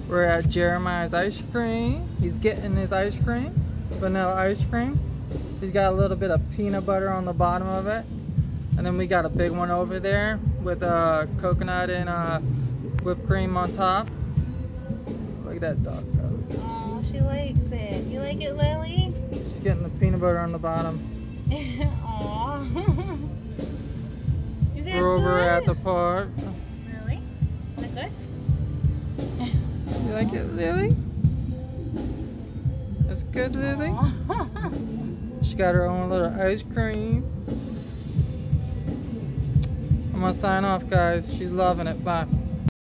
We're at Jeremiah's ice cream. He's getting his ice cream, vanilla ice cream. He's got a little bit of peanut butter on the bottom of it. And then we got a big one over there with coconut and whipped cream on top. Look at that dog goes. Oh, she likes it. You like it, Lily? She's getting the peanut butter on the bottom. Aw. Is that We're over good? at the park. Really? Is that good? You like it, Lily? That's good, Lily? She got her own little ice cream. I'm gonna sign off, guys. She's loving it. Bye.